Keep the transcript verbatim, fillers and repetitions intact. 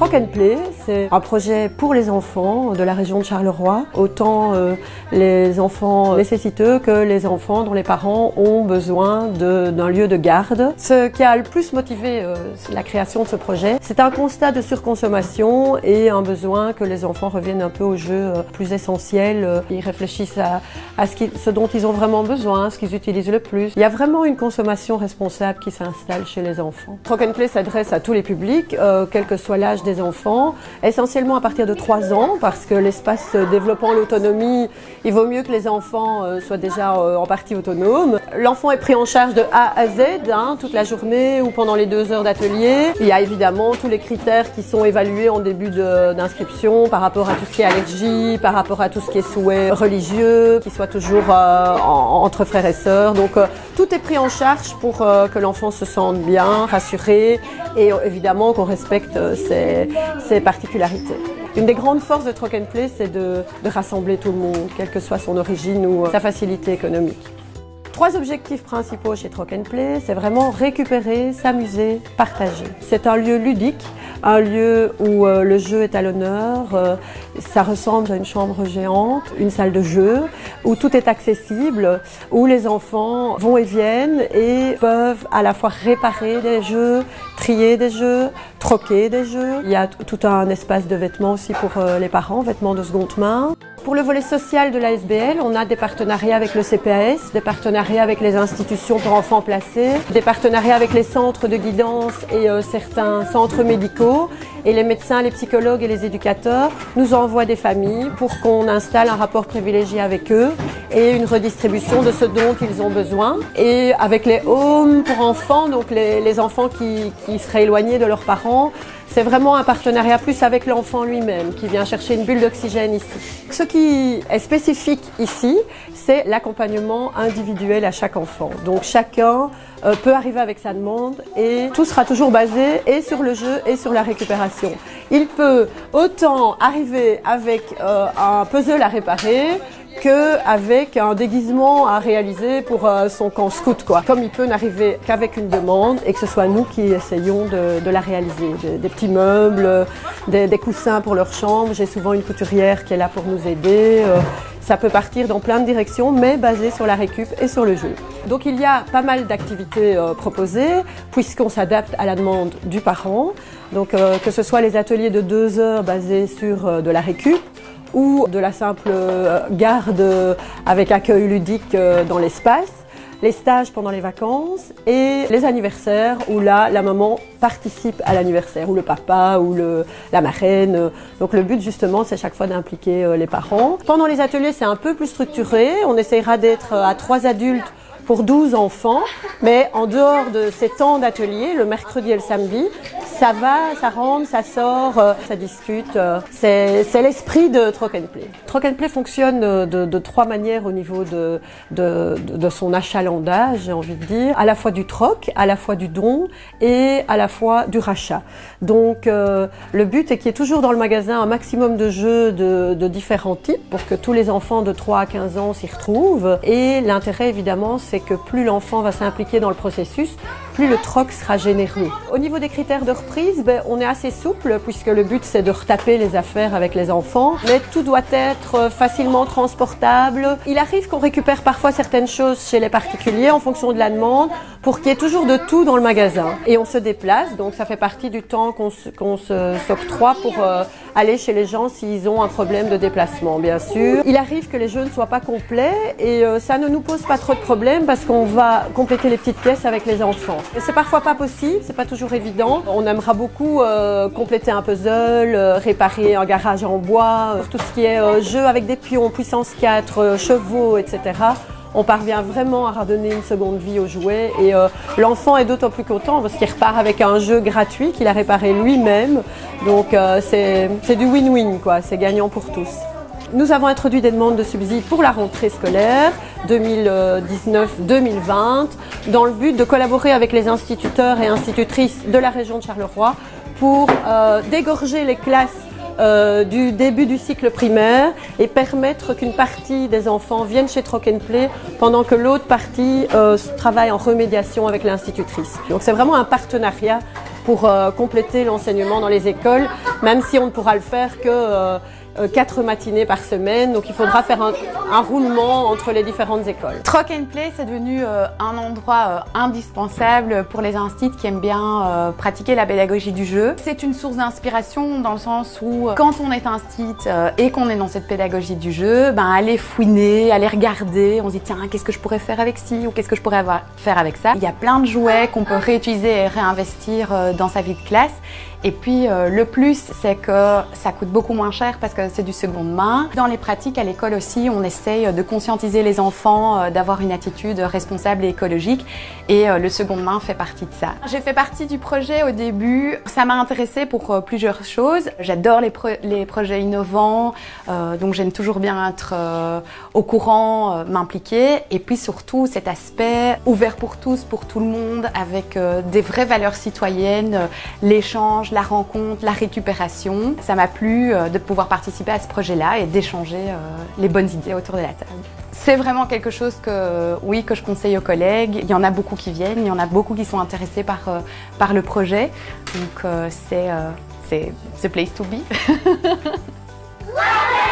Troc and Play, c'est un projet pour les enfants de la région de Charleroi, autant euh, les enfants nécessiteux que les enfants dont les parents ont besoin d'un lieu de garde. Ce qui a le plus motivé euh, la création de ce projet, c'est un constat de surconsommation et un besoin que les enfants reviennent un peu aux jeux euh, plus essentiels. Euh, ils réfléchissent à, à ce, qui, ce dont ils ont vraiment besoin, ce qu'ils utilisent le plus. Il y a vraiment une consommation responsable qui s'installe chez les enfants. Troc and Play s'adresse à tous les publics, euh, quel que soit l'âge des enfants, essentiellement à partir de trois ans, parce que l'espace développant l'autonomie, il vaut mieux que les enfants euh, soient déjà euh, en partie autonomes. L'enfant est pris en charge de A à Z, hein, toute la journée ou pendant les deux heures d'atelier. Il y a évidemment tous les critères qui sont évalués en début d'inscription par rapport à tout ce qui est allergie, par rapport à tout ce qui est souhait religieux, qui soit toujours euh, en, entre frères et sœurs. Donc euh, tout est pris en charge pour euh, que l'enfant se sente bien, rassuré et euh, évidemment qu'on respecte euh, ses, ses particularités. Une des grandes forces de Troc and Play, c'est de, de rassembler tout le monde, quelle que soit son origine ou euh, sa facilité économique. Trois objectifs principaux chez Troc and Play, c'est vraiment récupérer, s'amuser, partager. C'est un lieu ludique, un lieu où euh, le jeu est à l'honneur, euh, ça ressemble à une chambre géante, une salle de jeu, où tout est accessible, où les enfants vont et viennent et peuvent à la fois réparer des jeux, trier des jeux, troquer des jeux. Il y a tout un espace de vêtements aussi pour euh, les parents, vêtements de seconde main. Pour le volet social de l'A S B L, on a des partenariats avec le C P A S, des partenariats avec les institutions pour enfants placés, des partenariats avec les centres de guidance et euh, certains centres médicaux. Et les médecins, les psychologues et les éducateurs nous envoient des familles pour qu'on installe un rapport privilégié avec eux et une redistribution de ce dont ils ont besoin. Et avec les homes pour enfants, donc les, les enfants qui, qui seraient éloignés de leurs parents, c'est vraiment un partenariat plus avec l'enfant lui-même qui vient chercher une bulle d'oxygène ici. Ce qui est spécifique ici, c'est l'accompagnement individuel à chaque enfant. Donc chacun euh, peut arriver avec sa demande et tout sera toujours basé et sur le jeu et sur la récupération. Il peut autant arriver avec euh, un puzzle à réparer qu'avec un déguisement à réaliser pour euh, son camp scout, quoi. Comme il peut n'arriver qu'avec une demande et que ce soit nous qui essayons de, de la réaliser. Des, des petits meubles, des, des coussins pour leur chambre. J'ai souvent une couturière qui est là pour nous aider. Euh, ça peut partir dans plein de directions, mais basé sur la récup et sur le jeu. Donc il y a pas mal d'activités euh, proposées, puisqu'on s'adapte à la demande du parent. Donc euh, que ce soit les ateliers de deux heures basés sur euh, de la récup, ou de la simple garde avec accueil ludique dans l'espace, les stages pendant les vacances et les anniversaires où là, la maman participe à l'anniversaire, ou le papa, ou le, la marraine. Donc le but justement, c'est chaque fois d'impliquer les parents. Pendant les ateliers, c'est un peu plus structuré. On essaiera d'être à trois adultes pour douze enfants, mais en dehors de ces temps d'atelier, le mercredi et le samedi, ça va, ça rentre, ça sort, euh, ça discute. Euh, c'est l'esprit de Troc and Play. Troc and Play fonctionne de, de trois manières au niveau de, de, de, de son achalandage, j'ai envie de dire. À la fois du troc, à la fois du don et à la fois du rachat. Donc euh, le but est qu'il y ait toujours dans le magasin un maximum de jeux de, de différents types pour que tous les enfants de trois à quinze ans s'y retrouvent. Et l'intérêt évidemment, c'est que plus l'enfant va s'impliquer dans le processus, plus le troc sera généreux. Au niveau des critères de reprise, ben, on est assez souple puisque le but c'est de retaper les affaires avec les enfants, mais tout doit être facilement transportable. Il arrive qu'on récupère parfois certaines choses chez les particuliers en fonction de la demande pour qu'il y ait toujours de tout dans le magasin. Et on se déplace, donc ça fait partie du temps qu'on se, qu'on se s'octroie pour euh, aller chez les gens s'ils ont un problème de déplacement, bien sûr. Il arrive que les jeux ne soient pas complets et euh, ça ne nous pose pas trop de problèmes parce qu'on va compléter les petites pièces avec les enfants. C'est parfois pas possible, c'est pas toujours évident. On aimera beaucoup euh, compléter un puzzle, euh, réparer un garage en bois, euh, tout ce qui est euh, jeu avec des pions, puissance quatre, euh, chevaux, et cetera. On parvient vraiment à redonner une seconde vie au jouet et euh, l'enfant est d'autant plus content parce qu'il repart avec un jeu gratuit qu'il a réparé lui-même. Donc euh, c'est du win-win, quoi, c'est gagnant pour tous. Nous avons introduit des demandes de subsides pour la rentrée scolaire deux mille dix-neuf deux mille vingt dans le but de collaborer avec les instituteurs et institutrices de la région de Charleroi pour euh, dégorger les classes Euh, du début du cycle primaire et permettre qu'une partie des enfants viennent chez Troc and Play pendant que l'autre partie euh, travaille en remédiation avec l'institutrice. Donc c'est vraiment un partenariat pour euh, compléter l'enseignement dans les écoles, même si on ne pourra le faire que euh, quatre matinées par semaine, donc il faudra faire un, un roulement entre les différentes écoles. Troc and Play, c'est devenu euh, un endroit euh, indispensable pour les instituts qui aiment bien euh, pratiquer la pédagogie du jeu. C'est une source d'inspiration dans le sens où euh, quand on est institut euh, et qu'on est dans cette pédagogie du jeu, ben, aller fouiner, aller regarder, on se dit tiens, qu'est-ce que je pourrais faire avec ci ou qu'est-ce que je pourrais avoir, faire avec ça. Il y a plein de jouets qu'on peut réutiliser et réinvestir euh, dans sa vie de classe. Et puis euh, le plus, c'est que ça coûte beaucoup moins cher parce que c'est du seconde main. Dans les pratiques à l'école aussi, on essaye de conscientiser les enfants, euh, d'avoir une attitude responsable et écologique. Et euh, le seconde main fait partie de ça. J'ai fait partie du projet au début. Ça m'a intéressée pour euh, plusieurs choses. J'adore les, pro les projets innovants, euh, donc j'aime toujours bien être euh, au courant, euh, m'impliquer. Et puis surtout cet aspect ouvert pour tous, pour tout le monde, avec euh, des vraies valeurs citoyennes, euh, l'échange, la rencontre, la récupération. Ça m'a plu euh, de pouvoir participer à ce projet-là et d'échanger euh, les bonnes idées autour de la table. C'est vraiment quelque chose que, oui, que je conseille aux collègues. Il y en a beaucoup qui viennent, il y en a beaucoup qui sont intéressés par, euh, par le projet. Donc euh, c'est euh, the place to be.